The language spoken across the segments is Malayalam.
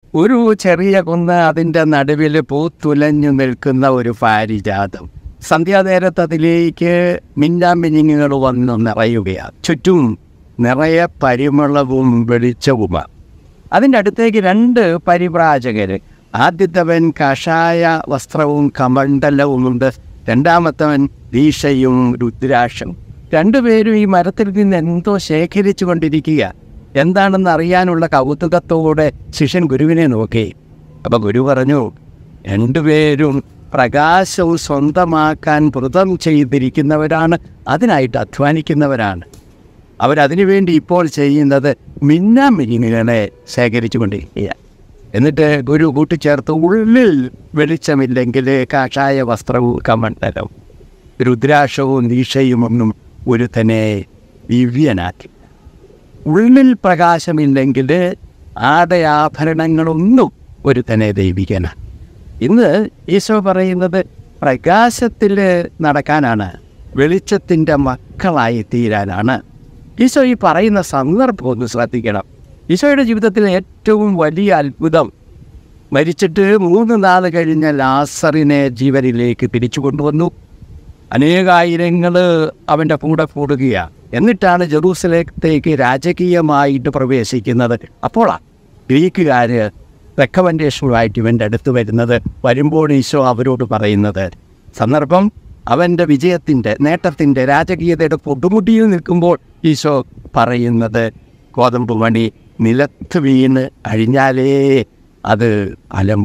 ഒരു ചെറിയ കുന്ന്, അതിൻ്റെ നടുവിൽ പൂത്തുലഞ്ഞു നിൽക്കുന്ന ഒരു പാരിജാതം. സന്ധ്യാനേരത്ത് അതിലേക്ക് മിന്നാമിന്നിങ്ങുകൾ വന്ന് നിറയുകയാണ്. ചുറ്റും നിറയെ പരിമളവും വെളിച്ചവുമാണ്. അതിൻ്റെ അടുത്തേക്ക് 2 പരിവ്രാജകർ. ആദ്യത്തവൻ കാഷായ വസ്ത്രവും കമണ്ഡലവുമുണ്ട്, രണ്ടാമത്തവൻ ദീക്ഷയും രുദ്രാക്ഷവും. 2 പേരും ഈ മരത്തിൽ നിന്ന് എന്തോ ശേഖരിച്ചു കൊണ്ടിരിക്കുക. എന്താണെന്ന് അറിയാനുള്ള കൗതുകത്തോടെ ശിഷ്യൻ ഗുരുവിനെ നോക്കി. അപ്പോൾ ഗുരു പറഞ്ഞു, 2 പേരും പ്രകാശവും സ്വന്തമാക്കാൻ വ്രതം ചെയ്തിരിക്കുന്നവരാണ്, അതിനായിട്ട് അധ്വാനിക്കുന്നവരാണ്. അവരതിനു വേണ്ടി ഇപ്പോൾ ചെയ്യുന്നത് മിന്നാമിന്നിങ്ങളെ ശേഖരിച്ചു കൊണ്ടിരിക്കുക. എന്നിട്ട് ഗുരു കൂട്ടിച്ചേർത്ത്, ഉള്ളിൽ വെളിച്ചമില്ലെങ്കിൽ കാഷായ വസ്ത്രവും കമണ്ഡലവും രുദ്രാക്ഷവും ദീക്ഷയും ഒന്നും ഒരുത്തനെ ദിവ്യനാക്കി. ഉള്ളിൽ പ്രകാശമില്ലെങ്കിൽ ആടയാഭരണങ്ങളൊന്നും ഒരുത്തനെ ദൈവികനാണ്. ഇന്ന് ഈശോ പറയുന്നത് പ്രകാശത്തിൽ നടക്കാനാണ്, വെളിച്ചത്തിൻ്റെ മക്കളായി തീരാനാണ്. ഈശോ ഈ പറയുന്ന സന്ദർഭം ഒന്ന് ശ്രദ്ധിക്കണം. ഈശോയുടെ ജീവിതത്തിലെ ഏറ്റവും വലിയ അത്ഭുതം, മരിച്ചിട്ട് 3 നാൾ കഴിഞ്ഞ ലാസറിനെ ജീവനിലേക്ക് തിരിച്ചു കൊണ്ടുവന്നു. അനേകായിരങ്ങൾ അവൻ്റെ കൂടെ കൂടുകയാണ്. എന്നിട്ടാണ് ജെറൂസലേത്തേക്ക് രാജകീയമായിട്ട് പ്രവേശിക്കുന്നത്. അപ്പോഴാണ് ഗ്രീക്കുകാർ റെക്കമെൻഡേഷനുമായിട്ട് ഇവൻ്റെ അടുത്ത് വരുന്നത്. വരുമ്പോൾ ഈശോ അവരോട് പറയുന്നത്, സന്ദർഭം അവൻ്റെ വിജയത്തിൻ്റെ, നേട്ടത്തിൻ്റെ, രാജകീയതയുടെ കൊടുമുടിയിൽ നിൽക്കുമ്പോൾ ഈശോ പറയുന്നത്, ഗോതമ്പ് മണി നിലത്ത് വീണ് അഴിഞ്ഞാലേ അത് അലം,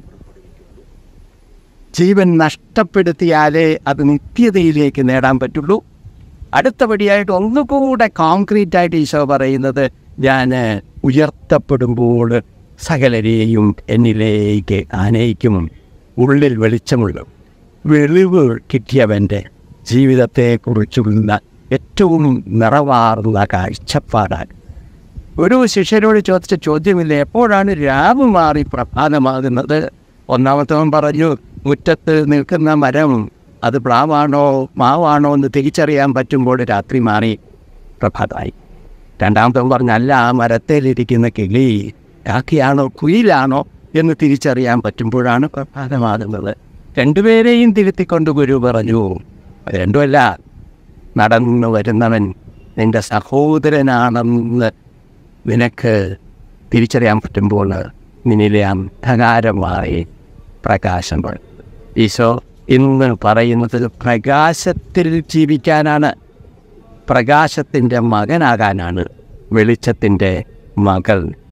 ജീവൻ നഷ്ടപ്പെടുത്തിയാലേ അത് നിത്യതയിലേക്ക് നേടാൻ പറ്റുള്ളൂ. അടുത്തപടിയായിട്ട് ഒന്നുകൂടെ കോൺക്രീറ്റായിട്ട് ഈശോ പറയുന്നത്, ഞാൻ ഉയർത്തപ്പെടുമ്പോൾ സകലരെയും എന്നിലേക്ക് ആനയിക്കും. ഉള്ളിൽ വെളിച്ചമുള്ള വെളിവ് കിട്ടിയവൻ്റെ ജീവിതത്തെക്കുറിച്ചുള്ള ഏറ്റവും നിറവാർന്ന കാഴ്ചപ്പാടാണ്. ഒരു ശിഷ്യരോട് ചോദിച്ച ചോദ്യമില്ല, എപ്പോഴാണ് രാവ് മാറി പ്രഭാതമാകുന്നത്? ഒന്നാമത്തവൻ പറഞ്ഞു, മുറ്റത്ത് നിൽക്കുന്ന മരം അത് പ്ലാവാണോ മാവാണോ എന്ന് തിരിച്ചറിയാൻ പറ്റുമ്പോൾ രാത്രി മാറി പ്രഭാതമായി. രണ്ടാമത്തവൻ പറഞ്ഞു, അല്ല, ആ മരത്തിലിരിക്കുന്ന കിളി കാക്കയാണോ കുയിലാണോ എന്ന് തിരിച്ചറിയാൻ പറ്റുമ്പോഴാണ് പ്രഭാതമാകുന്നത്. 2 പേരെയും തിരുത്തിക്കൊണ്ട് ഗുരു പറഞ്ഞു, രണ്ടുമല്ല, നടന്നു വരുന്നവൻ നിൻ്റെ സഹോദരനാണെന്ന് നിനക്ക് തിരിച്ചറിയാൻ പറ്റുമ്പോൾ നിന്നിലെ അന്ധകാരമായി പ്രകാശം പടും. ഈശോ ഇന്ന് പറയുന്നത് പ്രകാശത്തിൽ ജീവിക്കാനാണ്, പ്രകാശത്തിൻ്റെ മകനാകാനാണ്, വെളിച്ചത്തിൻ്റെ മകൾ